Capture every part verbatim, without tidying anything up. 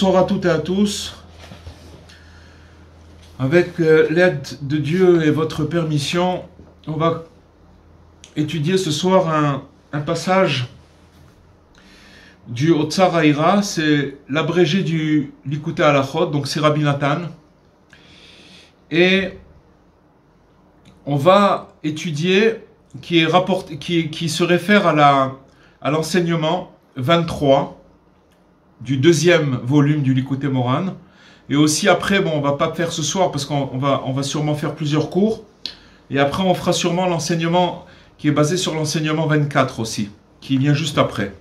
Bonsoir à toutes et à tous. Avec euh, l'aide de Dieu et votre permission, on va étudier ce soir un, un passage du Otsar Haïra, c'est l'abrégé du Likutei Halachot, donc c'est Rabbi Nathan. Et on va étudier qui, est rapporté, qui, qui se réfère à la à l'enseignement vingt-trois du deuxième volume du Likutei Moharan. Et aussi après, bon, on va pas faire ce soir parce qu'on va, on va sûrement faire plusieurs cours. Et après, on fera sûrement l'enseignement qui est basé sur l'enseignement vingt-quatre aussi, qui vient juste après.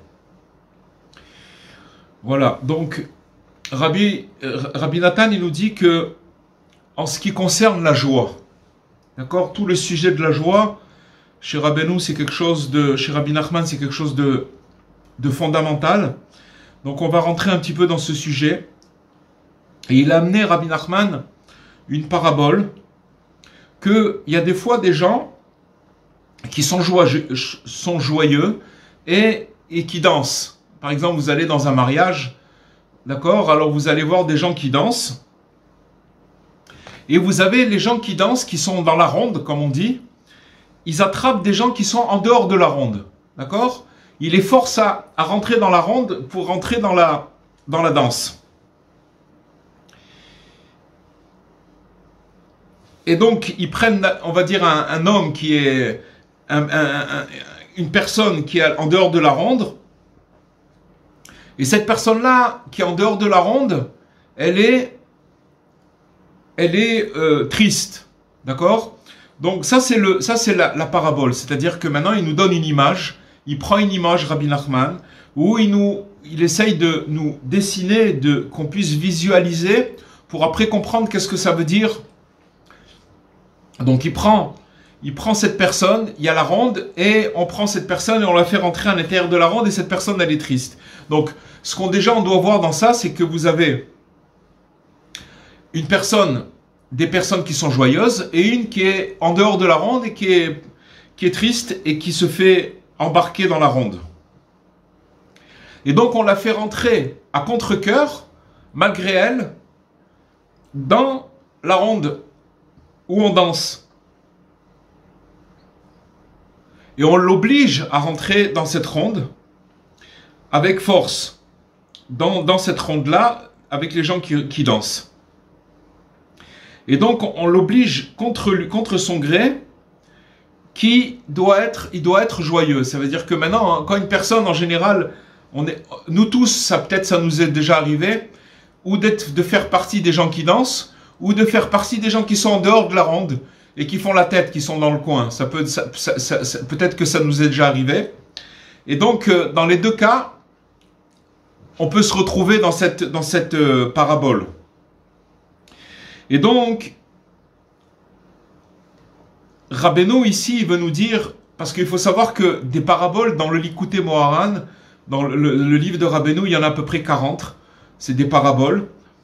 Voilà, donc Rabbi, Rabbi Nathan, il nous dit que en ce qui concerne la joie, d'accord, tout le sujet de la joie, chez Rabbeinu, c'est quelque chose de, chez Rabbi Nachman, c'est quelque chose de, de fondamental. Donc on va rentrer un petit peu dans ce sujet. Et il a amené, Rabbi Nachman, une parabole, qu'il y a des fois des gens qui sont joyeux, sont joyeux et, et qui dansent. Par exemple, vous allez dans un mariage, d'accord, alors vous allez voir des gens qui dansent, et vous avez les gens qui dansent, qui sont dans la ronde, comme on dit, ils attrapent des gens qui sont en dehors de la ronde, d'accord? Ils les forcent à, à rentrer dans la ronde pour rentrer dans la, dans la danse. Et donc, ils prennent, on va dire, un, un homme qui est, un, un, un, une personne qui est en dehors de la ronde, et cette personne-là, qui est en dehors de la ronde, elle est, elle est euh, triste, d'accord? Donc ça c'est le, ça c'est la, la parabole, c'est-à-dire que maintenant il nous donne une image, il prend une image, Rabbi Nachman, où il nous, il essaye de nous dessiner, de qu'on puisse visualiser, pour après comprendre qu'est-ce que ça veut dire. Donc il prend, il prend cette personne, il y a la ronde, et on prend cette personne et on la fait rentrer à l'intérieur de la ronde, et cette personne elle est triste. Donc ce qu'on déjà on doit voir dans ça, c'est que vous avez une personne, des personnes qui sont joyeuses et une qui est en dehors de la ronde et qui est, qui est triste et qui se fait embarquer dans la ronde. Et donc on la fait rentrer à contre-cœur, malgré elle, dans la ronde où on danse. Et on l'oblige à rentrer dans cette ronde avec force, dans, dans cette ronde-là, avec les gens qui, qui dansent. Et donc, on l'oblige contre, contre son gré, qui doit être, il doit être joyeux. Ça veut dire que maintenant, quand une personne, en général, on est, nous tous, ça peut-être ça nous est déjà arrivé, ou d'être, de faire partie des gens qui dansent, ou de faire partie des gens qui sont en dehors de la ronde, et qui font la tête, qui sont dans le coin. Ça peut, ça, ça, ça, ça, peut-être que ça nous est déjà arrivé. Et donc, euh, dans les deux cas, on peut se retrouver dans cette, dans cette euh, parabole. Et donc, Rabbeinu ici, il veut nous dire, parce qu'il faut savoir que des paraboles dans le Likutei Moharan, dans le, le, le livre de Rabbeinu, il y en a à peu près quarante, c'est des paraboles.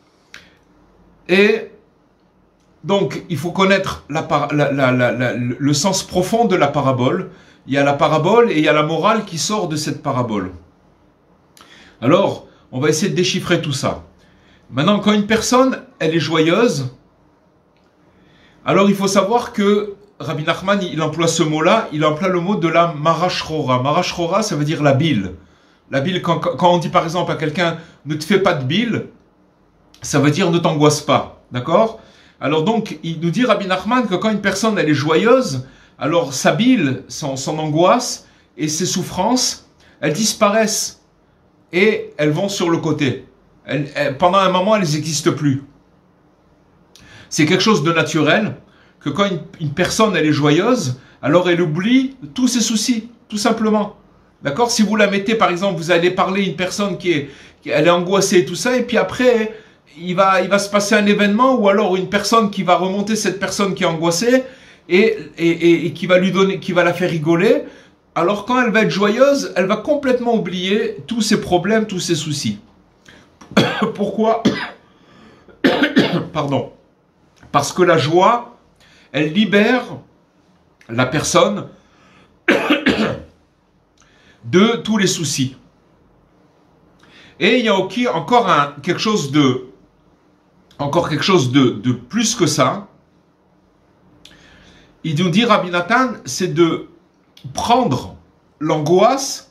Et donc, il faut connaître la, la, la, la, la, le sens profond de la parabole. Il y a la parabole et il y a la morale qui sort de cette parabole. Alors, on va essayer de déchiffrer tout ça. Maintenant, quand une personne, elle est joyeuse, alors il faut savoir que Rabbi Nachman, il emploie ce mot-là, il emploie le mot de la marashrora. Marashrora, ça veut dire la bile. La bile, quand, quand on dit par exemple à quelqu'un, ne te fais pas de bile, ça veut dire ne t'angoisse pas. D'accord? Alors donc, il nous dit Rabbi Nachman que quand une personne, elle est joyeuse, alors sa bile, son, son angoisse et ses souffrances, elles disparaissent et elles vont sur le côté. Elles, elles, pendant un moment, elles n'existent plus. C'est quelque chose de naturel, que quand une, une personne elle est joyeuse, alors elle oublie tous ses soucis, tout simplement. D'accord? Si vous la mettez, par exemple, vous allez parler à une personne qui est, qui, elle est angoissée et tout ça, et puis après, il va, il va se passer un événement, ou alors une personne qui va remonter cette personne qui est angoissée, et, et, et, et qui va lui donner, qui va la faire rigoler. Alors quand elle va être joyeuse, elle va complètement oublier tous ses problèmes, tous ses soucis. Pourquoi? Pardon. Parce que la joie, elle libère la personne de tous les soucis. Et il y a aussi encore un, quelque chose de, encore quelque chose de, de plus que ça. Il nous dit, Rabbi Nathan, c'est de prendre l'angoisse,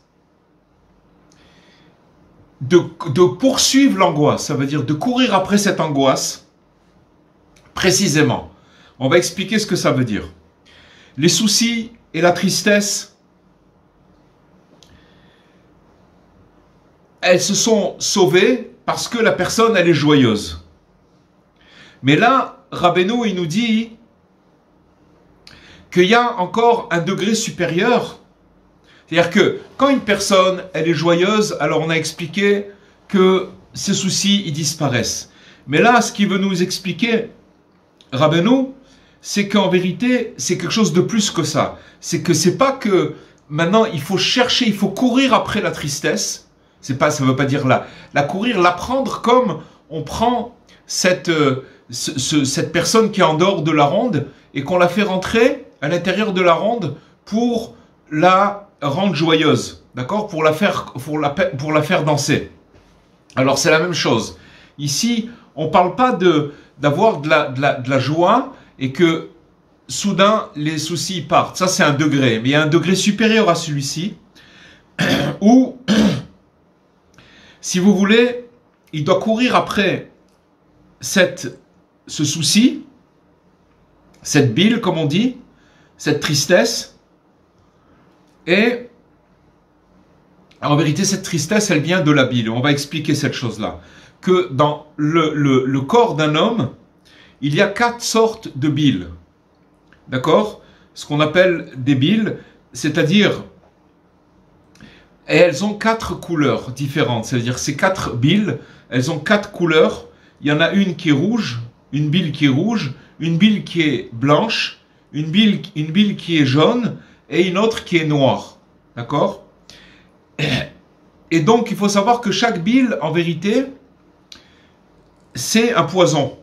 de, de poursuivre l'angoisse. Ça veut dire de courir après cette angoisse, précisément. On va expliquer ce que ça veut dire. Les soucis et la tristesse, elles se sont sauvées parce que la personne, elle est joyeuse. Mais là, Rabbeinu, il nous dit qu'il y a encore un degré supérieur. C'est-à-dire que quand une personne, elle est joyeuse, alors on a expliqué que ses soucis, ils disparaissent. Mais là, ce qu'il veut nous expliquer, Rabbeinu, c'est qu'en vérité, c'est quelque chose de plus que ça. C'est que c'est pas que maintenant, il faut chercher, il faut courir après la tristesse. C'est pas, ça veut pas dire la, la courir, la prendre comme on prend cette, euh, ce, ce, cette personne qui est en dehors de la ronde et qu'on la fait rentrer à l'intérieur de la ronde pour la rendre joyeuse, d'accord, pour la faire, pour la, pour la faire danser. Alors c'est la même chose. Ici, on parle pas de d'avoir de la, de la, de la joie et que soudain les soucis partent. Ça c'est un degré, mais il y a un degré supérieur à celui-ci où, si vous voulez, il doit courir après cette, ce souci, cette bile, comme on dit, cette tristesse. Et en vérité, cette tristesse, elle vient de la bile. On va expliquer cette chose-là. Que dans le, le, le corps d'un homme, il y a quatre sortes de biles. D'accord? Ce qu'on appelle des biles, c'est-à-dire, et elles ont quatre couleurs différentes. C'est-à-dire, ces quatre biles, elles ont quatre couleurs. Il y en a une qui est rouge, une bile qui est rouge, une bile qui est blanche, une bile, une bile qui est jaune et une autre qui est noire. D'accord? Et donc, il faut savoir que chaque bile, en vérité, c'est un poison.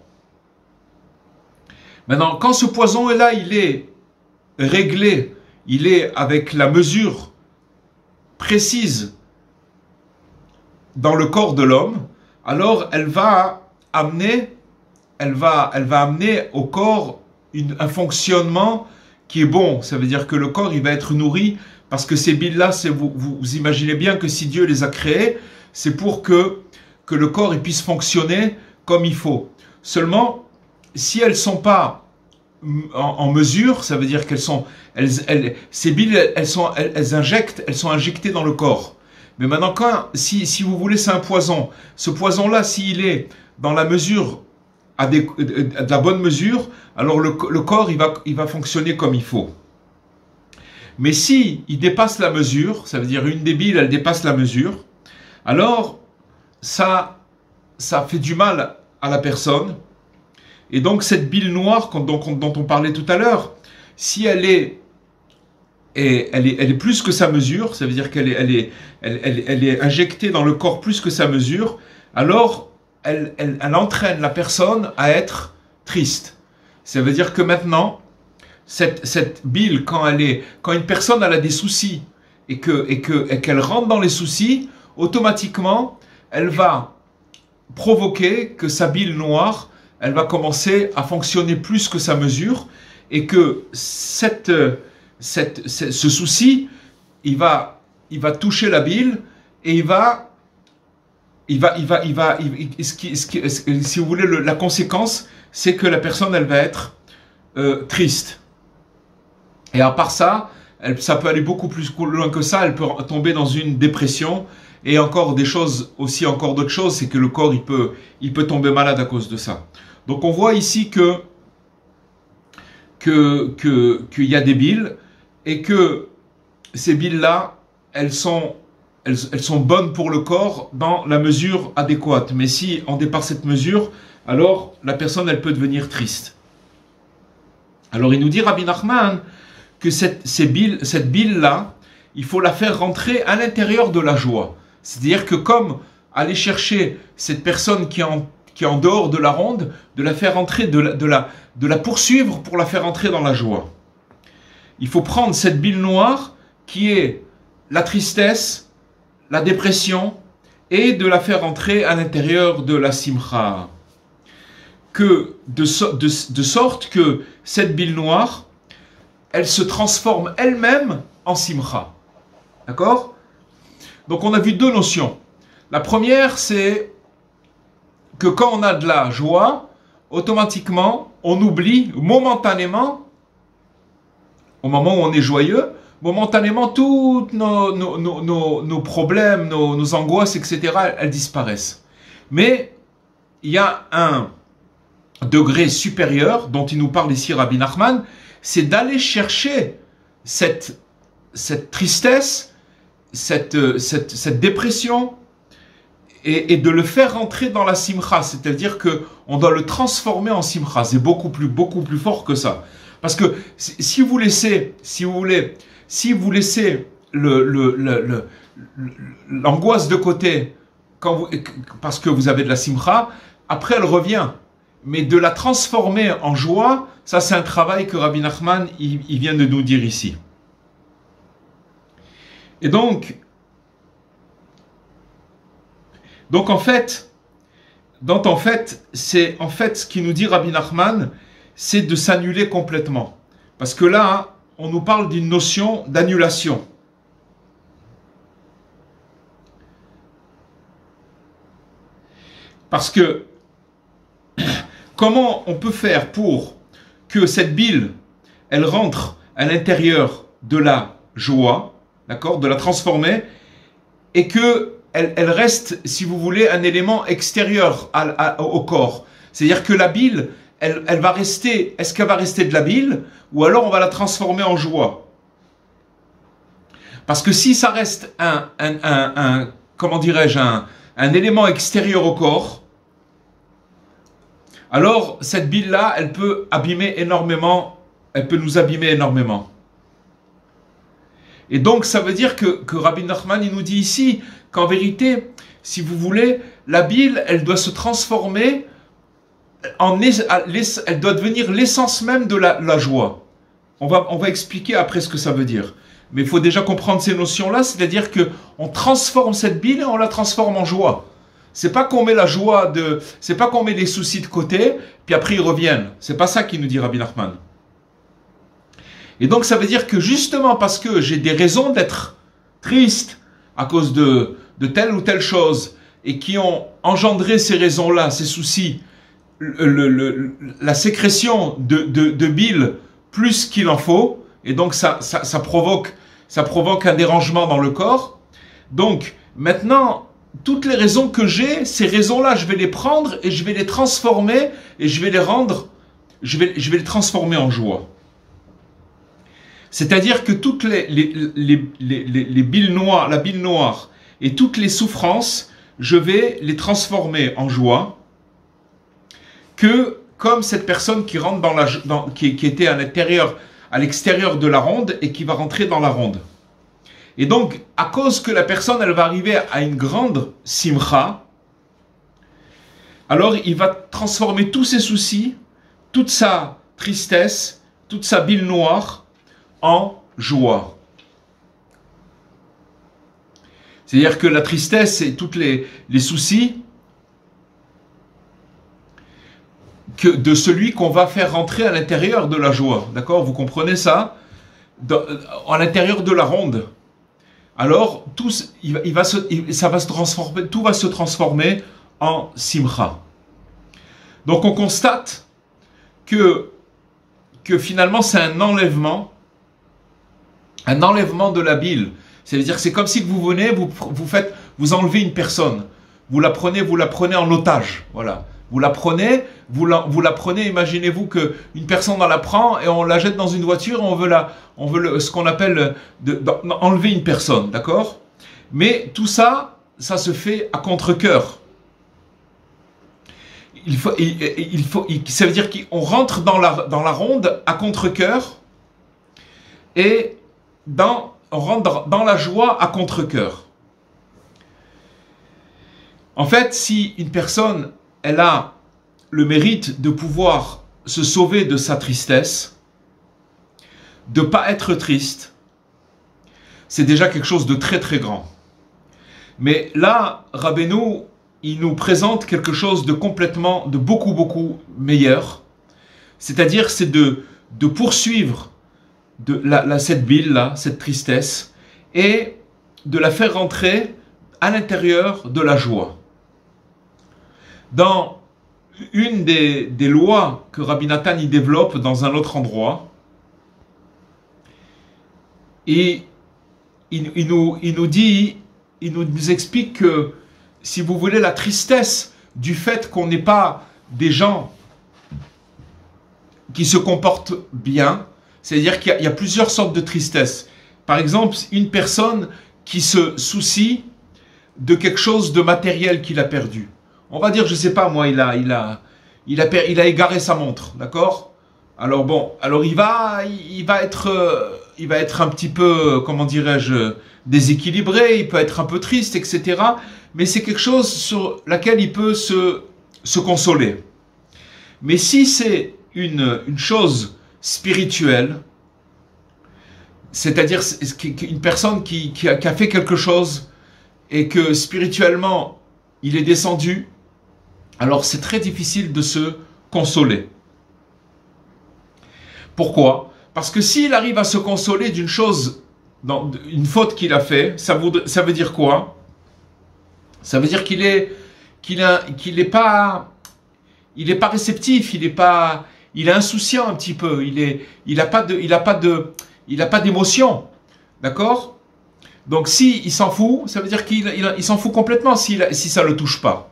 Maintenant, quand ce poison est là, il est réglé, il est avec la mesure précise dans le corps de l'homme, alors elle va amener, elle va, elle va amener au corps une, un fonctionnement qui est bon. Ça veut dire que le corps, il va être nourri parce que ces biles-là, vous, vous, vous imaginez bien que si Dieu les a créées, c'est pour que, que le corps il puisse fonctionner comme il faut. Seulement, si elles ne sont pas en, en mesure, ça veut dire qu'elles sont, elles, elles, ces billes, elles, sont, elles, elles injectent, elles sont injectées dans le corps. Mais maintenant, quand, si, si vous voulez, c'est un poison. Ce poison-là, s'il est dans la mesure, à des, de la bonne mesure, alors le, le corps, il va, il va fonctionner comme il faut. Mais si il dépasse la mesure, ça veut dire une des billes, elle dépasse la mesure, alors ça, ça fait du mal à la personne. Et donc cette bile noire dont, dont on parlait tout à l'heure, si elle est, et elle est, elle est plus que sa mesure, ça veut dire qu'elle est, elle est, elle, elle, elle est injectée dans le corps plus que sa mesure, alors elle, elle, elle entraîne la personne à être triste. Ça veut dire que maintenant, cette, cette bile, quand, elle est, quand une personne elle a des soucis et que, et que, et qu'elle rentre dans les soucis, automatiquement, elle va provoquer que sa bile noire, elle va commencer à fonctionner plus que sa mesure et que cette, cette, ce souci, il va, il va toucher la bile et il va, il va, il va, il va, il, il, ce qui, ce qui, si vous voulez, le, la conséquence, c'est que la personne, elle va être euh, triste. Et à part ça, elle, ça peut aller beaucoup plus loin que ça, elle peut tomber dans une dépression et encore des choses, aussi encore d'autres choses, c'est que le corps, il peut, il peut tomber malade à cause de ça. Donc on voit ici que que que qu'il y a des biles et que ces biles-là, elles sont elles, elles sont bonnes pour le corps dans la mesure adéquate. Mais si on dépasse cette mesure, alors la personne, elle peut devenir triste. Alors il nous dit Rabbi Nachman que cette, ces billes, cette bile-là, il faut la faire rentrer à l'intérieur de la joie. C'est-à-dire que comme aller chercher cette personne qui est en qui est en dehors de la ronde, de la faire entrer, de la, de, la, de la poursuivre pour la faire entrer dans la joie. Il faut prendre cette bile noire qui est la tristesse, la dépression et de la faire entrer à l'intérieur de la simcha. Que de, so de, de sorte que cette bile noire, elle se transforme elle-même en simcha. D'accord? Donc on a vu deux notions. La première, c'est que quand on a de la joie, automatiquement, on oublie momentanément, au moment où on est joyeux, momentanément, tous nos, nos, nos, nos, nos problèmes, nos, nos angoisses, et cetera, elles disparaissent. Mais il y a un degré supérieur dont il nous parle ici Rabbi Nachman, c'est d'aller chercher cette, cette tristesse, cette, cette, cette dépression et, et de le faire rentrer dans la simcha, c'est-à-dire que on doit le transformer en simcha. C'est beaucoup plus, beaucoup plus fort que ça. Parce que si vous laissez, si vous voulez, si vous laissez le, le, le, le, l'angoisse de côté quand vous, parce que vous avez de la simcha, après elle revient. Mais de la transformer en joie, ça c'est un travail que Rabbi Nachman il, il vient de nous dire ici. Et donc, donc en fait, donc en fait, c'est en fait ce qui nous dit Rabbi Nachman, c'est de s'annuler complètement. Parce que là, on nous parle d'une notion d'annulation. Parce que comment on peut faire pour que cette bile, elle rentre à l'intérieur de la joie, d'accord, de la transformer, et que elle, elle reste, si vous voulez, un élément extérieur à, à, au corps. C'est-à-dire que la bile, elle, elle va rester, est-ce qu'elle va rester de la bile, ou alors on va la transformer en joie? Parce que si ça reste un, un, un, un comment dirais-je, un, un élément extérieur au corps, alors cette bile-là, elle peut abîmer énormément, elle peut nous abîmer énormément. Et donc ça veut dire que, que Rabbi Nachman, il nous dit ici qu'en vérité, si vous voulez, la bile, elle doit se transformer, en, elle doit devenir l'essence même de la, la joie. On va, on va expliquer après ce que ça veut dire. Mais il faut déjà comprendre ces notions-là, c'est-à-dire qu'on transforme cette bile et on la transforme en joie. C'est pas qu'on met la joie de, c'est pas qu'on met les soucis de côté, puis après ils reviennent. C'est pas ça qu'il nous dit Rabbi Nachman. Et donc ça veut dire que justement parce que j'ai des raisons d'être triste à cause de, de telle ou telle chose, et qui ont engendré ces raisons-là, ces soucis, le, le, le, la sécrétion de, de, de bile plus qu'il en faut, et donc ça, ça, ça, provoque, ça provoque un dérangement dans le corps. Donc maintenant, toutes les raisons que j'ai, ces raisons-là, je vais les prendre et je vais les transformer et je vais les rendre, je vais, je vais les transformer en joie. C'est-à-dire que toutes les, les, les, les, les, les biles noires, la bile noire et toutes les souffrances, je vais les transformer en joie, que comme cette personne qui rentre dans la, dans, qui, qui était à l'intérieur, à l'extérieur de la ronde et qui va rentrer dans la ronde. Et donc, à cause que la personne, elle va arriver à une grande simcha, alors il va transformer tous ses soucis, toute sa tristesse, toute sa bile noire en joie. C'est-à-dire que la tristesse et tous les, les soucis que de celui qu'on va faire rentrer à l'intérieur de la joie. D'accord? Vous comprenez ça? Dans, à l'intérieur de la ronde. Alors, tout, il va, il va se, il, ça va se transformer, tout va se transformer en simcha. Donc, on constate que, que finalement, c'est un enlèvement, un enlèvement de la bile. C'est-à-dire, c'est comme si vous venez, vous, vous faites, vous enlevez une personne, vous la prenez, vous la prenez en otage, voilà. Vous la prenez, vous la, vous la prenez, imaginez-vous qu'une personne on la prend et on la jette dans une voiture et on veut, la, on veut le, ce qu'on appelle de, de, enlever une personne, d'accord? Mais tout ça, ça se fait à contre-cœur. Il faut, il, il faut, il, ça veut dire qu'on rentre dans la, dans la ronde à contre-cœur et dans, on rentre dans la joie à contre-cœur. En fait, si une personne elle a le mérite de pouvoir se sauver de sa tristesse, de ne pas être triste, c'est déjà quelque chose de très très grand. Mais là, Rabbeinu, il nous présente quelque chose de complètement, de beaucoup, beaucoup meilleur. C'est-à-dire, c'est de, de poursuivre de la, la, cette bile-là, cette tristesse, et de la faire rentrer à l'intérieur de la joie. Dans une des, des lois que Rabbi Nathan y développe dans un autre endroit, et il, il, nous, il nous dit, il nous, nous explique que, si vous voulez, la tristesse du fait qu'on n'est pas des gens qui se comportent bien, c'est-à-dire qu'il y, y a plusieurs sortes de tristesse. Par exemple, une personne qui se soucie de quelque chose de matériel qu'il a perdu. On va dire, je sais pas moi, il a, il a, il a, il a égaré sa montre, d'accord? Alors bon, alors il va, il va être, euh, il va être un petit peu, comment dirais-je, déséquilibré, il peut être un peu triste, et cetera. Mais c'est quelque chose sur laquelle il peut se, se consoler. Mais si c'est une, une chose spirituelle, c'est-à-dire une personne qui, qui, a, qui a fait quelque chose et que spirituellement il est descendu, alors c'est très difficile de se consoler. Pourquoi? Parce que s'il arrive à se consoler d'une chose, dans une faute qu'il a fait, ça, voudrait, ça veut dire quoi? Ça veut dire qu'il est, qu'il a, qu'il est pas, il est pas réceptif, il est pas, il est insouciant un petit peu, il est, il a pas de, il a pas de, il a pas d'émotion, d'accord? Donc si il s'en fout, ça veut dire qu'il, il, il s'en fout complètement si, si ça le touche pas.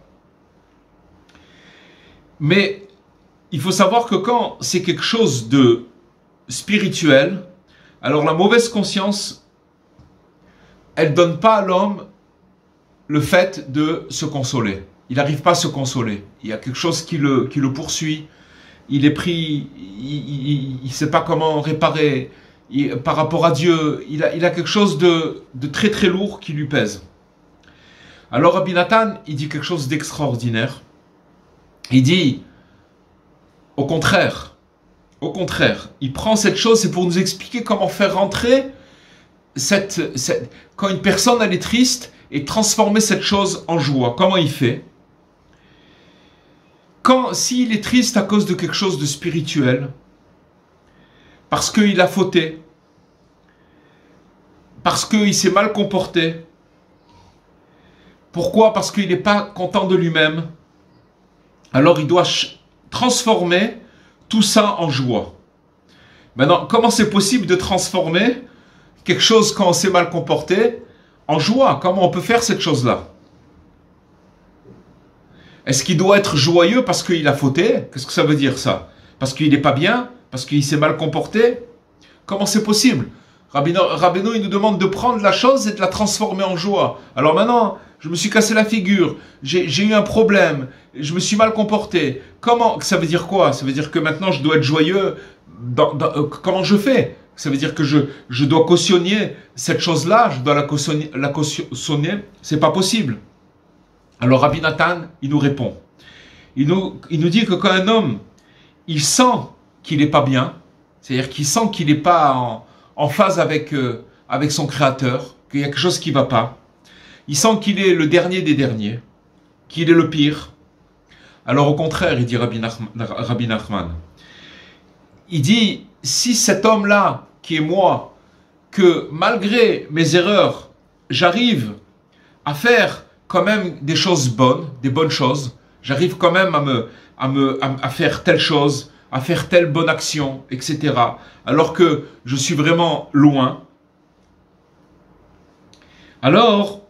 Mais il faut savoir que quand c'est quelque chose de spirituel, alors la mauvaise conscience, elle donne pas à l'homme le fait de se consoler. Il n'arrive pas à se consoler. Il y a quelque chose qui le, qui le poursuit. Il est pris, il ne sait pas comment réparer. Il, par rapport à Dieu, il a, il a quelque chose de, de très très lourd qui lui pèse. Alors Rabbi Nathan, il dit quelque chose d'extraordinaire. Il dit, au contraire, au contraire, il prend cette chose, c'est pour nous expliquer comment faire rentrer cette, cette, quand une personne elle est triste, et transformer cette chose en joie. Comment il fait? Quand, s'il est triste à cause de quelque chose de spirituel, parce qu'il a fauté, parce qu'il s'est mal comporté, pourquoi? Parce qu'il n'est pas content de lui-même, alors il doit transformer tout ça en joie. Maintenant, comment c'est possible de transformer quelque chose quand on s'est mal comporté en joie? Comment on peut faire cette chose-là? Est-ce qu'il doit être joyeux parce qu'il a fauté? Qu'est-ce que ça veut dire ça? Parce qu'il n'est pas bien? Parce qu'il s'est mal comporté? Comment c'est possible? Rabbeinu, il nous demande de prendre la chose et de la transformer en joie. Alors maintenant, je me suis cassé la figure, j'ai eu un problème, je me suis mal comporté. Comment? Ça veut dire quoi? Ça veut dire que maintenant je dois être joyeux. Dans, dans, euh, comment je fais? Ça veut dire que je, je dois cautionner cette chose-là, je dois la cautionner, la cautionner. C'est pas possible. Alors Rabbi Nathan, il nous répond. Il nous, il nous dit que quand un homme, il sent qu'il n'est pas bien, c'est-à-dire qu'il sent qu'il n'est pas en, en phase avec, euh, avec son Créateur, qu'il y a quelque chose qui ne va pas, il sent qu'il est le dernier des derniers, qu'il est le pire. Alors au contraire, il dit Rabbi Nachman, il dit, si cet homme-là, qui est moi, que malgré mes erreurs, j'arrive à faire quand même des choses bonnes, des bonnes choses, j'arrive quand même à, me, à, me, à, à faire telle chose, à faire telle bonne action, et cetera. Alors que je suis vraiment loin. Alors,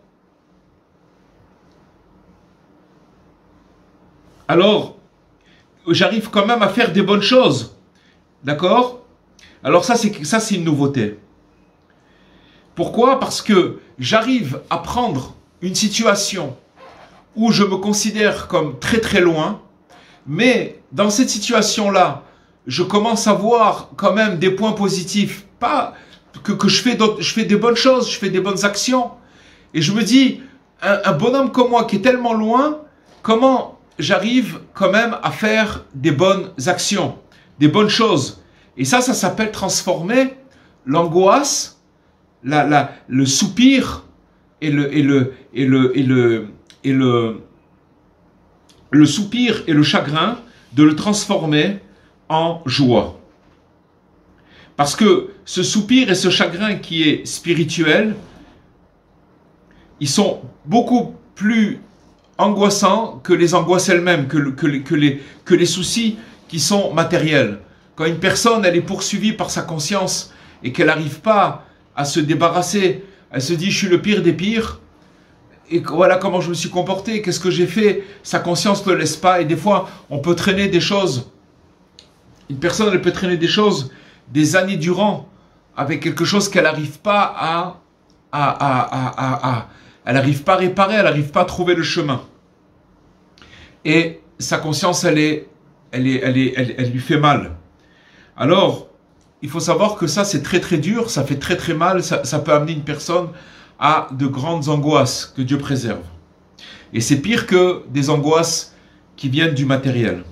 alors, j'arrive quand même à faire des bonnes choses. D'accord? Alors ça, c'est ça, c'est une nouveauté. Pourquoi? Parce que j'arrive à prendre une situation où je me considère comme très très loin, mais dans cette situation-là, je commence à voir quand même des points positifs, pas que, que je, fais je fais des bonnes choses, je fais des bonnes actions, et je me dis, un, un bonhomme comme moi qui est tellement loin, comment j'arrive quand même à faire des bonnes actions, des bonnes choses. Et ça, ça s'appelle transformer l'angoisse, la, la, le soupir et le, et le, et le, et le, et le, le soupir et le chagrin, de le transformer en joie. Parce que ce soupir et ce chagrin qui est spirituel, ils sont beaucoup plus angoissants que les angoisses elles-mêmes, que, que, que, les, que les soucis qui sont matériels. Quand une personne elle est poursuivie par sa conscience et qu'elle n'arrive pas à se débarrasser, elle se dit « je suis le pire des pires », et voilà comment je me suis comporté, qu'est-ce que j'ai fait, sa conscience ne le laisse pas, et des fois on peut traîner des choses, une personne elle peut traîner des choses des années durant, avec quelque chose qu'elle n'arrive pas à, à, à, à, à, à elle n'arrive pas à réparer, elle n'arrive pas à trouver le chemin. Et sa conscience, elle, est, elle, est, elle, est, elle, elle lui fait mal. Alors, il faut savoir que ça, c'est très très dur, ça fait très très mal, ça, ça peut amener une personne à de grandes angoisses, que Dieu préserve. Et c'est pire que des angoisses qui viennent du matériel.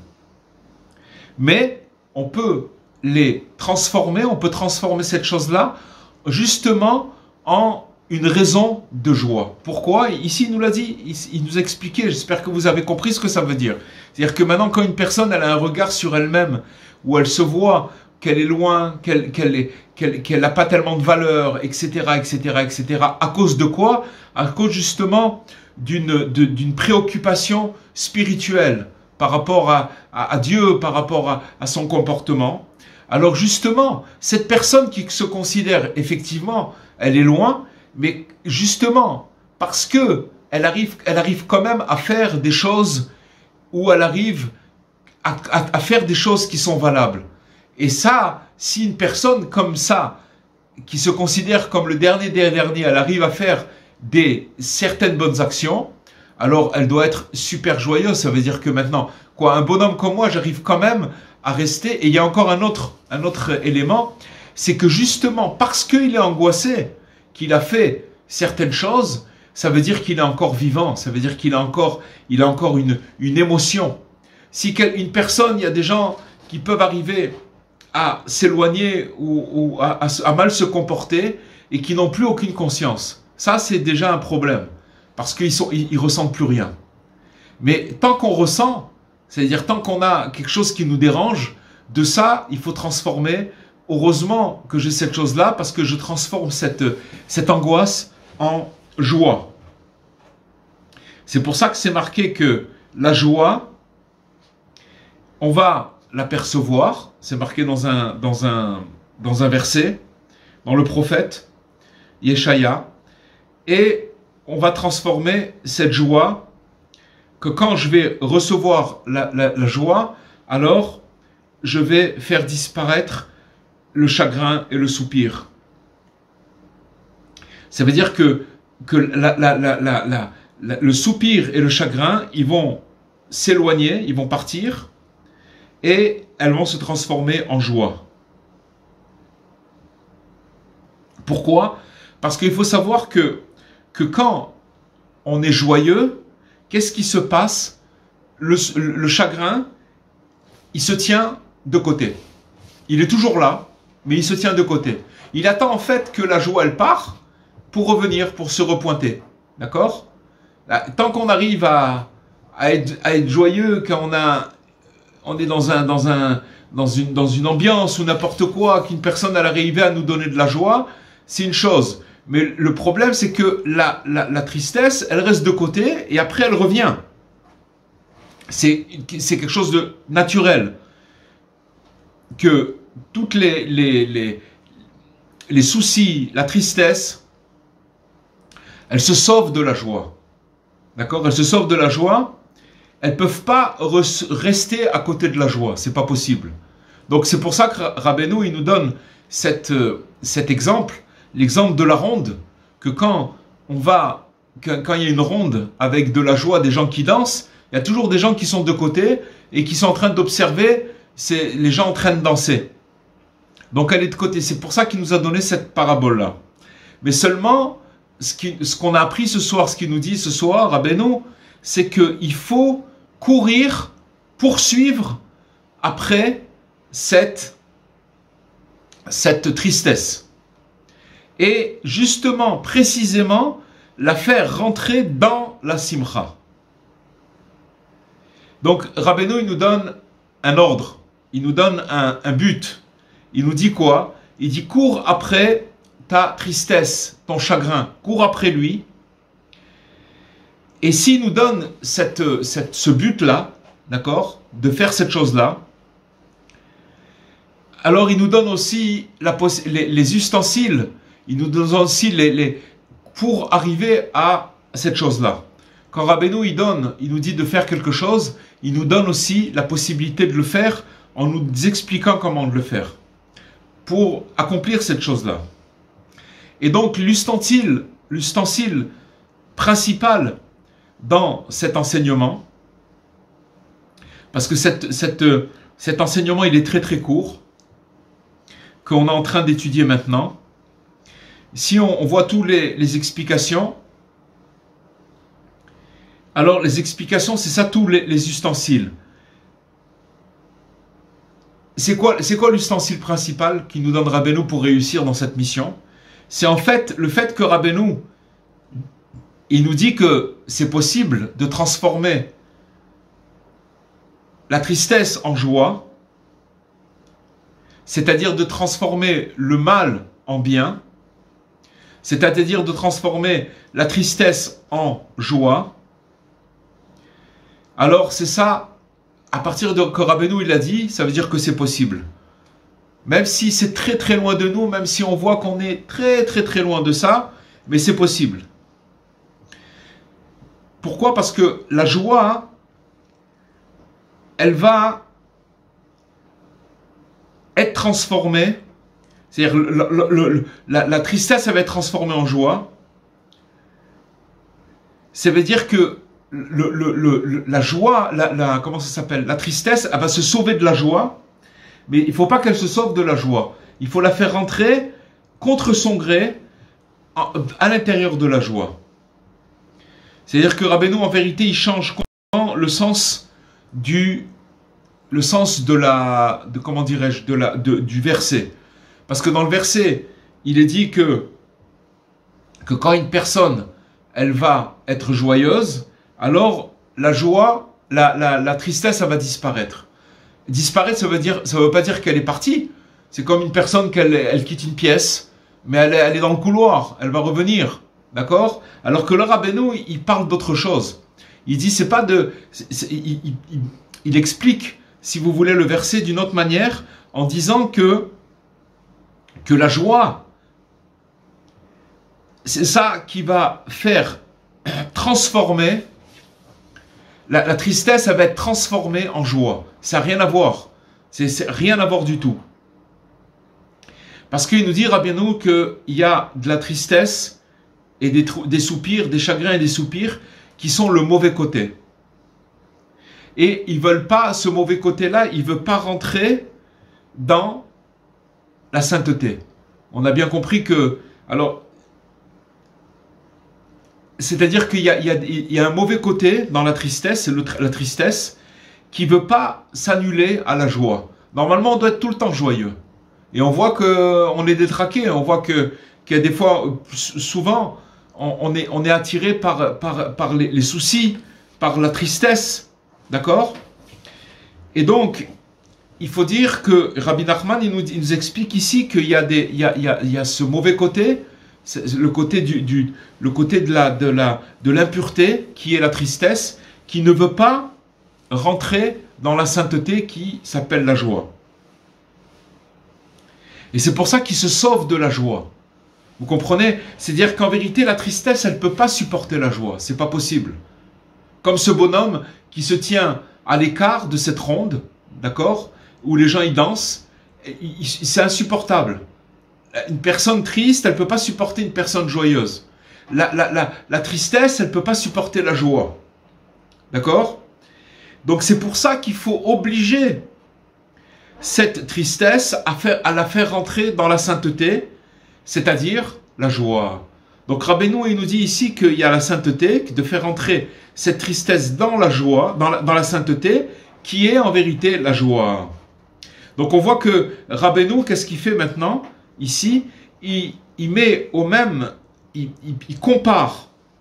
Mais on peut les transformer, on peut transformer cette chose-là justement en une raison de joie. Pourquoi? Ici, il nous l'a dit, il, il nous a expliqué, j'espère que vous avez compris ce que ça veut dire. C'est-à-dire que maintenant, quand une personne elle a un regard sur elle-même, où elle se voit qu'elle est loin, qu'elle qu'elle qu'elle qu'elle n'a pas tellement de valeur, et cetera, et cetera, et cetera, à cause de quoi? À cause justement d'une d'une préoccupation spirituelle par rapport à, à, à Dieu, par rapport à, à son comportement. Alors justement, cette personne qui se considère effectivement, elle est loin, mais justement, parce que elle arrive, elle arrive quand même à faire des choses où elle arrive à, à, à faire des choses qui sont valables. Et ça, si une personne comme ça, qui se considère comme le dernier des derniers, elle arrive à faire des certaines bonnes actions, alors elle doit être super joyeuse. Ça veut dire que maintenant, quoi, un bonhomme comme moi, j'arrive quand même à rester. Et il y a encore un autre, un autre élément, c'est que justement, parce qu'il est angoissé, qu'il a fait certaines choses, ça veut dire qu'il est encore vivant, ça veut dire qu'il a encore, il a encore une, une émotion. Si une personne, il y a des gens qui peuvent arriver à s'éloigner ou, ou à, à, à mal se comporter et qui n'ont plus aucune conscience. Ça, c'est déjà un problème, parce qu'ils sont, ils, ils ressentent plus rien. Mais tant qu'on ressent, c'est-à-dire tant qu'on a quelque chose qui nous dérange, de ça, il faut transformer. Heureusement que j'ai cette chose-là, parce que je transforme cette, cette angoisse en joie. C'est pour ça que c'est marqué que la joie, on va l'apercevoir, c'est marqué dans un, dans, un, dans un verset, dans le prophète, Yeshaya, et on va transformer cette joie, que quand je vais recevoir la, la, la joie, alors je vais faire disparaître le chagrin et le soupir. Ça veut dire que, que la, la, la, la, la, la, le soupir et le chagrin, ils vont s'éloigner, ils vont partir, et elles vont se transformer en joie. Pourquoi? Parce qu'il faut savoir que, que quand on est joyeux, qu'est-ce qui se passe? le, le chagrin, il se tient de côté. Il est toujours là, mais il se tient de côté. Il attend en fait que la joie, elle part, pour revenir, pour se repointer. D'accord? Tant qu'on arrive à, à, être, à être joyeux, quand on, a, on est dans, un, dans, un, dans, une, dans une ambiance ou n'importe quoi, qu'une personne elle arrive à nous donner de la joie, c'est une chose. Mais le problème, c'est que la, la, la tristesse, elle reste de côté et après, elle revient. C'est quelque chose de naturel. Que toutes les, les, les, les soucis, la tristesse, elles se sauvent de la joie. D'accord? Elles se sauvent de la joie. Elles ne peuvent pas rester à côté de la joie. C'est pas possible. Donc c'est pour ça que Rabbeinu, il nous donne cette, euh, cet exemple, l'exemple de la ronde, que quand on va, quand, quand il y a une ronde avec de la joie, des gens qui dansent, il y a toujours des gens qui sont de côté et qui sont en train d'observer les gens en train de danser. Donc elle est de côté. C'est pour ça qu'il nous a donné cette parabole-là. Mais seulement, ce qu'on ce qu'on a appris ce soir, ce qu'il nous dit ce soir, Rabbeinu, c'est qu'il faut courir, poursuivre après cette, cette tristesse. Et justement, précisément, la faire rentrer dans la simcha. Donc Rabbeinu, il nous donne un ordre, il nous donne un, un but. Il nous dit quoi? Il dit cours après ta tristesse, ton chagrin, cours après lui. Et s'il nous donne cette, cette, ce but-là, d'accord, de faire cette chose-là, alors il nous donne aussi la les, les ustensiles, il nous donne aussi les, les, pour arriver à cette chose-là. Quand Rabbeinu il donne, il nous dit de faire quelque chose, il nous donne aussi la possibilité de le faire en nous expliquant comment le faire pour accomplir cette chose-là. Et donc l'ustensile, l'ustensile principal dans cet enseignement, parce que cette, cette, cet enseignement il est très très court, qu'on est en train d'étudier maintenant, si on, on voit toutes les, les explications, alors les explications c'est ça, tous les, les ustensiles. C'est quoi, c'est quoi l'ustensile principal qui nous donne Rabbeinu pour réussir dans cette mission? C'est en fait le fait que Rabbeinu, il nous dit que c'est possible de transformer la tristesse en joie, c'est-à-dire de transformer le mal en bien, c'est-à-dire de transformer la tristesse en joie. Alors c'est ça, à partir de que Rabbeinu il a dit, ça veut dire que c'est possible. Même si c'est très très loin de nous, même si on voit qu'on est très très très loin de ça, mais c'est possible. Pourquoi? Parce que la joie, elle va être transformée, c'est-à-dire le, le, le, la, la tristesse, elle va être transformée en joie. Ça veut dire que le, le, le, la joie, la, la, comment ça s'appelle, la tristesse, elle va se sauver de la joie, mais il ne faut pas qu'elle se sauve de la joie. Il faut la faire rentrer contre son gré à, à l'intérieur de la joie. C'est-à-dire que Rabbeinu, en vérité, il change complètement le sens du, le sens de la, de comment dirais-je, de la, de, du verset. Parce que dans le verset, il est dit que, que quand une personne, elle va être joyeuse, alors la joie, la, la, la tristesse, elle va disparaître. Disparaître, ça veut dire, ça veut pas dire qu'elle est partie. C'est comme une personne qu'elle elle quitte une pièce, mais elle, elle est dans le couloir, elle va revenir. D'accord? Alors que le Rabbeinu, il parle d'autre chose. Il dit, c'est pas de... c'est, c'est, il, il, il, il explique, si vous voulez, le verset d'une autre manière, en disant que, que la joie, c'est ça qui va faire transformer, la, la tristesse, elle va être transformée en joie. Ça n'a rien à voir. C'est, c'est rien à voir du tout. Parce qu'il nous dit, Rabbeinu, qu'il y a de la tristesse et des, des soupirs, des chagrins et des soupirs qui sont le mauvais côté. Et ils ne veulent pas, ce mauvais côté-là, ils ne veulent pas rentrer dans la sainteté. On a bien compris que, alors, c'est-à-dire qu'il y a, il y a, il y a un mauvais côté dans la tristesse, c'est le, la tristesse, qui ne veut pas s'annuler à la joie. Normalement, on doit être tout le temps joyeux. Et on voit qu'on est détraqué, on voit que, qu'il y a des fois, souvent, on est, on est attiré par, par, par les, les soucis, par la tristesse, d'accord? Et donc, il faut dire que Rabbi Nachman, il nous, il nous explique ici qu'il y a, des, il y a, il y a, il y a ce mauvais côté, le côté, du, du, le côté de, la, de, la, de l'impureté, qui est la tristesse, qui ne veut pas rentrer dans la sainteté qui s'appelle la joie. Et c'est pour ça qu'il se sauve de la joie. Vous comprenez? C'est-à-dire qu'en vérité, la tristesse, elle ne peut pas supporter la joie. C'est pas possible. Comme ce bonhomme qui se tient à l'écart de cette ronde, d'accord, où les gens y dansent, c'est insupportable. Une personne triste, elle ne peut pas supporter une personne joyeuse. La, la, la, la tristesse, elle ne peut pas supporter la joie. D'accord? Donc c'est pour ça qu'il faut obliger cette tristesse à, faire, à la faire rentrer dans la sainteté, c'est-à-dire la joie. Donc Rabbeinu, il nous dit ici qu'il y a la sainteté, de faire entrer cette tristesse dans la joie, dans la, dans la sainteté, qui est en vérité la joie. Donc on voit que Rabbeinu, qu'est-ce qu'il fait maintenant? Ici, il, il met au même, il, il, il compare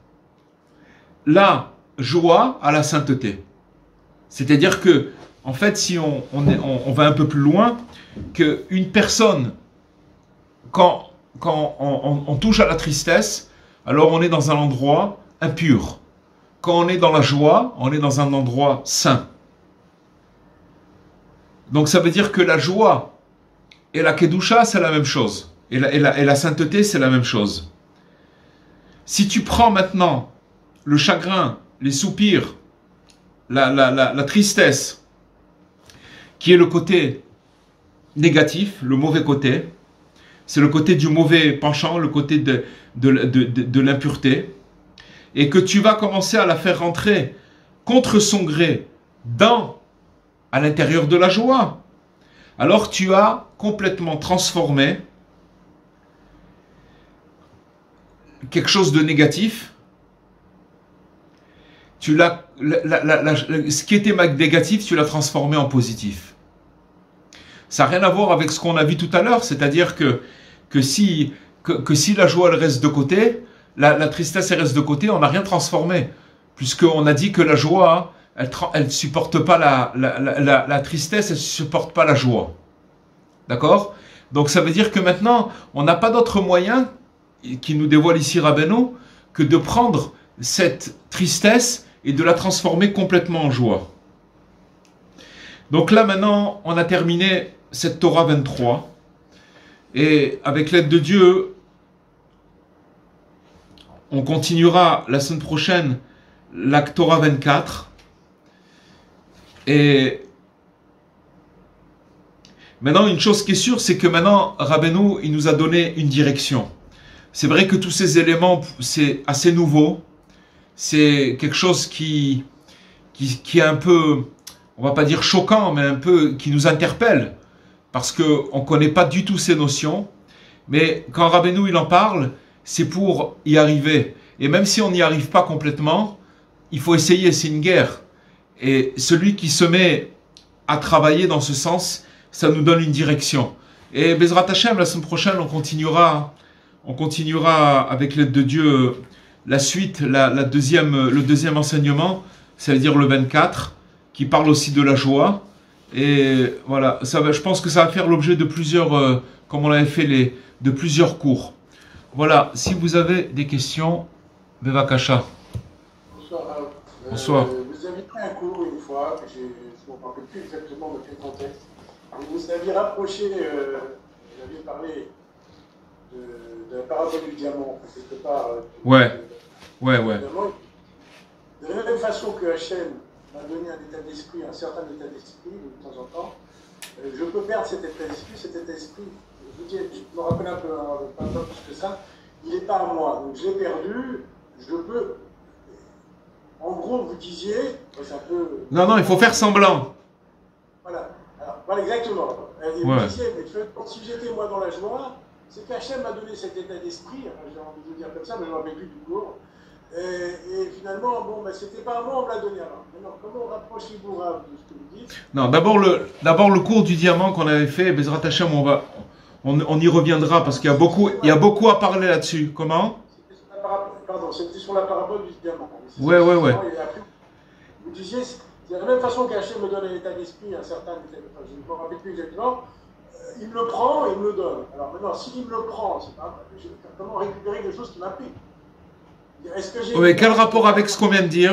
la joie à la sainteté. C'est-à-dire que, en fait, si on, on, est, on, on va un peu plus loin, qu'une personne, quand, quand on, on, on touche à la tristesse, alors on est dans un endroit impur. Quand on est dans la joie, on est dans un endroit saint. Donc ça veut dire que la joie et la kedusha, c'est la même chose. Et la, et la, et la sainteté, c'est la même chose. Si tu prends maintenant le chagrin, les soupirs, la, la, la, la tristesse, qui est le côté négatif, le mauvais côté, c'est le côté du mauvais penchant, le côté de, de, de, de, de l'impureté, et que tu vas commencer à la faire rentrer contre son gré dans, à l'intérieur de la joie, alors tu as complètement transformé quelque chose de négatif. Tu l'as, la, la, la, ce qui était négatif, tu l'as transformé en positif. Ça n'a rien à voir avec ce qu'on a vu tout à l'heure, c'est-à-dire que, que, si, que, que si la joie elle reste de côté, la, la tristesse elle reste de côté, on n'a rien transformé. Puisqu'on a dit que la joie, elle ne supporte pas la, la, la, la, la tristesse, elle ne supporte pas la joie. D'accord? Donc ça veut dire que maintenant, on n'a pas d'autre moyen, qui nous dévoile ici Rabbeinu, que de prendre cette tristesse et de la transformer complètement en joie. Donc là maintenant, on a terminé cette Torah vingt-trois. Et avec l'aide de Dieu, on continuera la semaine prochaine la Torah vingt-quatre. Et maintenant, une chose qui est sûre, c'est que maintenant, Rabbeinu, il nous a donné une direction. C'est vrai que tous ces éléments, c'est assez nouveau. C'est quelque chose qui, qui, qui est un peu, on va pas dire choquant, mais un peu qui nous interpelle. Parce qu'on ne connaît pas du tout ces notions. Mais quand Rabbeinu, il en parle, c'est pour y arriver. Et même si on n'y arrive pas complètement, il faut essayer, c'est une guerre. Et celui qui se met à travailler dans ce sens, ça nous donne une direction. Et Bezrat Hashem, la semaine prochaine, on continuera, on continuera avec l'aide de Dieu la suite, la, la deuxième, le deuxième enseignement, ça veut dire le vingt-quatre, qui parle aussi de la joie. Et voilà, ça va, je pense que ça va faire l'objet de plusieurs, euh, comme on l'avait fait, les, de plusieurs cours. Voilà, si vous avez des questions, Bevakasha. Bonsoir. Euh, Bonsoir. Vous avez pris un cours une fois, je ne me rappelle plus exactement de quel contexte. Vous aviez rapproché, euh, vous aviez parlé de, de la parabole du diamant, quelque part. Euh, ouais, de, ouais, ouais. De la même façon que Hachem m'a donné un état d'esprit, un certain état d'esprit, de temps en temps, euh, je peux perdre cet état d'esprit, cet état d'esprit, je vous dis, je me rappelle un peu, un, un peu plus que ça, il n'est pas à moi. Donc je l'ai perdu, je peux. En gros, vous disiez, c'est un peu. Non, non, il faut faire semblant. Voilà, alors, voilà exactement. Et vous Ouais. disiez, mais si j'étais moi dans la joie, c'est qu'Hachem m'a donné cet état d'esprit, enfin, j'ai envie de vous dire comme ça, mais je ne me rappelle plus du cours. Et, et finalement, bon, ben, c'était pas à moi, on me l'a donné alors. Maintenant, comment rapprochez-vous Rav, de ce que vous dites? Non, d'abord le, d'abord le cours du diamant qu'on avait fait, Bezrat Hashem, on va, on, on y reviendra parce qu'il y a beaucoup, il y a beaucoup à parler là-dessus. Comment? Pardon, c'était sur la parabole du diamant. Ouais, ouais, ouais. Et après, vous disiez, c'est de la même façon qu'Hachem me donne un état d'esprit, un certain état d'esprit, je ne me rappelle plus exactement, euh, il me le prend et il me le donne. Alors maintenant, s'il me le prend, c'est pas, je, comment récupérer quelque chose qui m'a pris? Est-ce que j'ai... Oui, quel rapport avec ce qu'on vient de dire?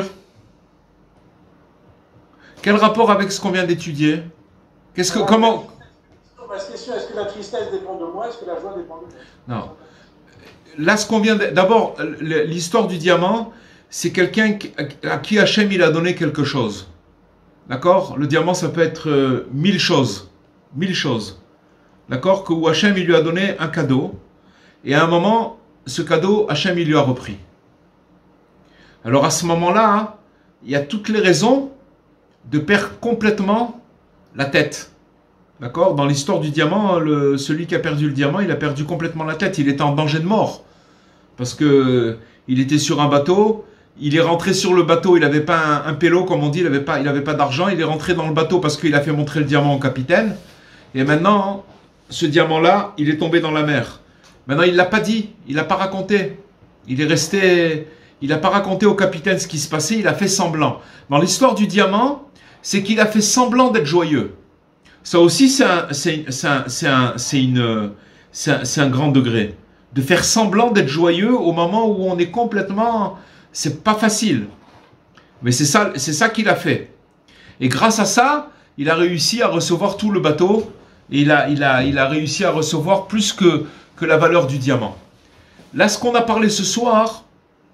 Quel rapport avec ce qu'on vient d'étudier? Qu'est-ce que, Alors, comment... Ma question, est-ce que la tristesse dépend de moi? Est-ce que la joie dépend de moi? Non. Là, ce qu'on vient de... D'abord, l'histoire du diamant, c'est quelqu'un à qui Hachem il a donné quelque chose. D'accord? Le diamant, ça peut être euh, mille choses. Mille choses. D'accord? Que où Hachem il lui a donné un cadeau. Et à un moment, ce cadeau, Hachem il lui a repris. Alors à ce moment-là, hein, il y a toutes les raisons de perdre complètement la tête. D'accord? Dans l'histoire du diamant, le, celui qui a perdu le diamant, il a perdu complètement la tête. Il était en danger de mort. Parce que il était sur un bateau, il est rentré sur le bateau, il n'avait pas un, un pélo, comme on dit, il n'avait pas, il avait pas d'argent, il est rentré dans le bateau parce qu'il a fait montrer le diamant au capitaine. Et maintenant, ce diamant-là, il est tombé dans la mer. Maintenant, il ne l'a pas dit, il n'a pas raconté. Il est resté, Il n'a pas raconté au capitaine ce qui se passait, il a fait semblant. Dans l'histoire du diamant, c'est qu'il a fait semblant d'être joyeux. Ça aussi, c'est un, c'est, c'est un, c'est un, c'est une, c'est un, c'est un grand degré. De faire semblant d'être joyeux au moment où on est complètement... C'est pas facile. Mais c'est ça, c'est ça qu'il a fait. Et grâce à ça, il a réussi à recevoir tout le bateau. Et il a, il a, il a réussi à recevoir plus que, que la valeur du diamant. Là, ce qu'on a parlé ce soir,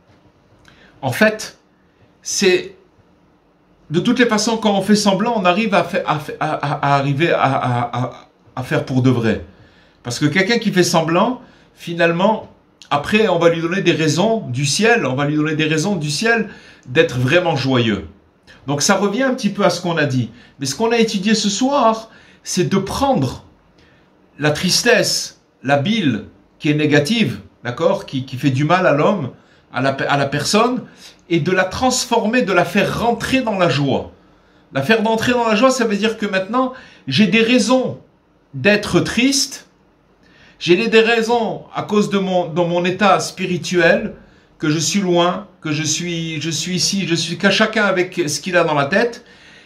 en fait, c'est... De toutes les façons, quand on fait semblant, on arrive à, fait, à, à, à arriver à, à, à, à faire pour de vrai. Parce que quelqu'un qui fait semblant, finalement, après, on va lui donner des raisons du ciel, on va lui donner des raisons du ciel d'être vraiment joyeux. Donc ça revient un petit peu à ce qu'on a dit. Mais ce qu'on a étudié ce soir, c'est de prendre la tristesse, la bile qui est négative, d'accord, qui, qui fait du mal à l'homme, à la, à la personne, et de la transformer, de la faire rentrer dans la joie. La faire rentrer dans la joie, ça veut dire que maintenant, j'ai des raisons d'être triste, j'ai des raisons à cause de mon, de mon état spirituel, que je suis loin, que je suis, je suis ici, je suis qu'à chacun avec ce qu'il a dans la tête,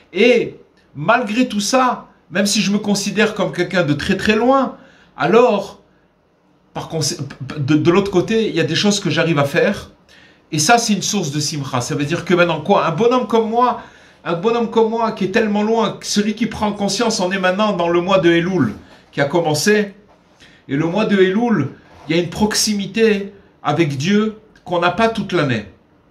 et malgré tout ça, même si je me considère comme quelqu'un de très très loin, alors, par de, de l'autre côté, il y a des choses que j'arrive à faire. Et ça, c'est une source de simcha. Ça veut dire que maintenant, quoi, un bonhomme comme moi, un bonhomme comme moi qui est tellement loin, celui qui prend conscience, on est maintenant dans le mois de Elul qui a commencé. Et le mois de Elul, il y a une proximité avec Dieu qu'on n'a pas toute l'année.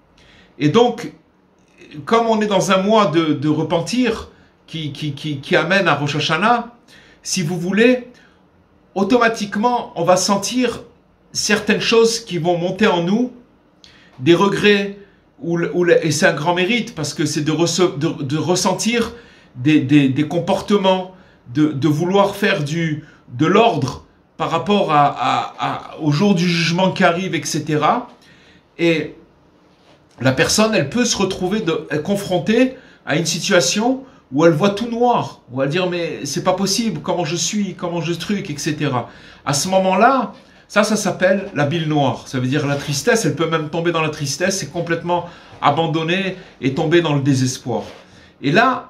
Et donc, comme on est dans un mois de, de repentir qui, qui, qui, qui amène à Rosh Hashanah, si vous voulez, automatiquement, on va sentir certaines choses qui vont monter en nous, des regrets, ou, ou, et c'est un grand mérite, parce que c'est de, de, de ressentir des, des, des comportements, de, de vouloir faire du, de l'ordre par rapport à, à, à, au jour du jugement qui arrive, et cetera. Et la personne, elle peut se retrouver de, confrontée à une situation où elle voit tout noir, où elle va dire mais c'est pas possible, comment je suis, comment je truc, et cetera. À ce moment-là, ça, ça s'appelle la bile noire. Ça veut dire la tristesse, elle peut même tomber dans la tristesse et complètement abandonner et tomber dans le désespoir. Et là,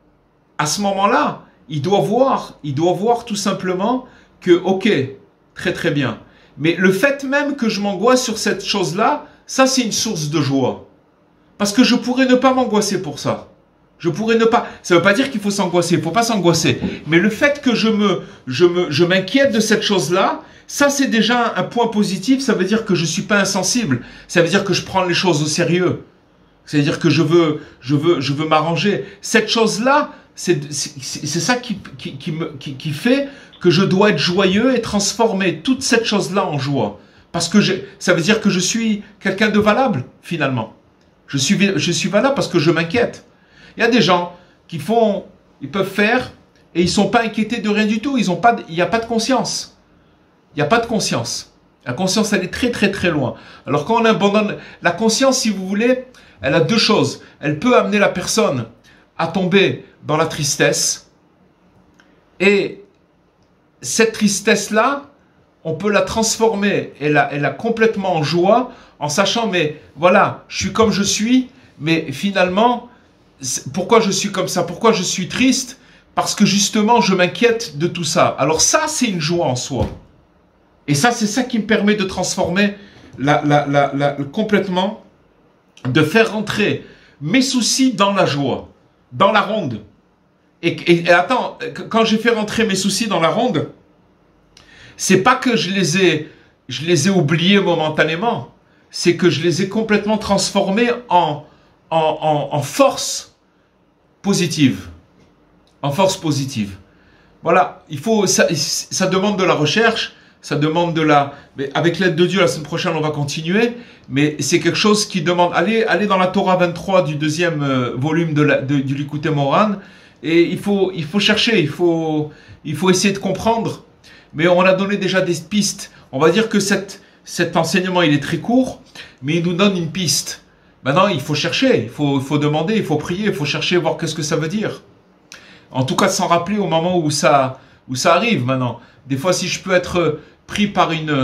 à ce moment-là, il doit voir, il doit voir tout simplement que, ok, très très bien. Mais le fait même que je m'angoisse sur cette chose-là, ça c'est une source de joie. Parce que je pourrais ne pas m'angoisser pour ça. Je pourrais ne pas... Ça ne veut pas dire qu'il faut s'angoisser, il ne faut pas s'angoisser. Mais le fait que je me, je me, je m'inquiète de cette chose-là, ça c'est déjà un point positif, ça veut dire que je ne suis pas insensible. Ça veut dire que je prends les choses au sérieux. C'est-à-dire que je veux, je veux, je veux m'arranger. Cette chose-là, c'est, c'est, c'est ça qui, qui, qui, me, qui, qui fait que je dois être joyeux et transformer toute cette chose-là en joie. Parce que je, ça veut dire que je suis quelqu'un de valable, finalement. Je suis, je suis valable parce que je m'inquiète. Il y a des gens qui font, ils peuvent faire et ils ne sont pas inquiétés de rien du tout. Ils ont pas, il n'y a pas de conscience. Il n'y a pas de conscience. La conscience, elle est très très très loin. Alors quand on abandonne, la conscience, si vous voulez, elle a deux choses. Elle peut amener la personne à tomber dans la tristesse. Et cette tristesse-là, on peut la transformer et la, et la complètement en joie en sachant, mais voilà, je suis comme je suis, mais finalement, pourquoi je suis comme ça? Pourquoi je suis triste? Parce que justement, je m'inquiète de tout ça. Alors ça, c'est une joie en soi. Et ça, c'est ça qui me permet de transformer la, la, la, la, complètement, de faire rentrer mes soucis dans la joie, dans la ronde. Et, et, et attends, quand j'ai fait rentrer mes soucis dans la ronde, c'est pas que je les ai, je les ai oubliés momentanément, c'est que je les ai complètement transformés en, en, en, en force positive. En force positive. Voilà, il faut, ça, ça demande de la recherche, ça demande de la... Mais avec l'aide de Dieu, la semaine prochaine, on va continuer, mais c'est quelque chose qui demande... Allez, allez dans la Torah vingt-trois du deuxième euh, volume de la, de, du Likutei Moharan, et il faut, il faut chercher, il faut, il faut essayer de comprendre. Mais on a donné déjà des pistes. On va dire que cette, cet enseignement, il est très court, mais il nous donne une piste. Maintenant, il faut chercher, il faut, il faut demander, il faut prier, il faut chercher, voir qu'est-ce que ça veut dire. En tout cas, s'en rappeler au moment où ça, où ça arrive maintenant. Des fois, si je peux être pris par une,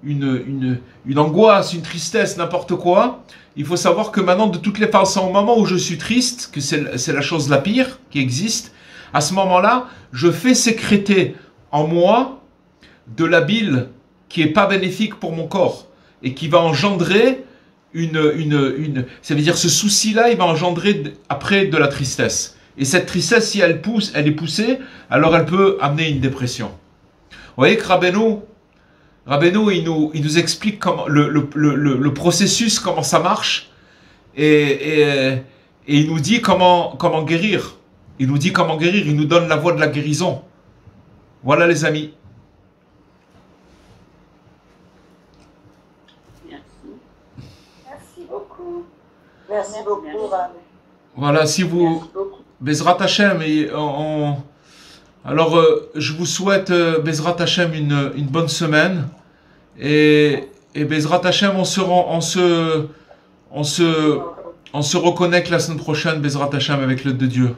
une, une, une angoisse, une tristesse, n'importe quoi, il faut savoir que maintenant, de toutes les façons, au moment où je suis triste, que c'est la chose la pire qui existe, à ce moment-là, je fais sécréter en moi de la bile qui est pas bénéfique pour mon corps et qui va engendrer une, une, une, ça veut dire ce souci-là, il va engendrer après de la tristesse. Et cette tristesse, si elle pousse, elle est poussée, alors elle peut amener une dépression. Vous voyez que Rabbeinu, Rabbeinu, il nous, il nous explique comment, le, le, le, le processus, comment ça marche, et, et, et il nous dit comment, comment guérir. Il nous dit comment guérir, il nous donne la voie de la guérison. Voilà les amis. Merci. Merci beaucoup. Merci beaucoup, Rav. Voilà, si vous... Bezrat Hashem, et on... alors euh, je vous souhaite, euh, Bezrat Hashem, une, une bonne semaine. Et, et Bezrat Hashem, on se, rend, on, se, on, se, on se reconnecte la semaine prochaine, Bezrat Hashem, avec l'aide de Dieu.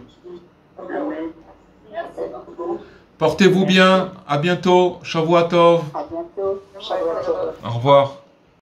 Portez-vous bien, à bientôt, Shavua Tov. À bientôt. Shabbat shalom. Au revoir.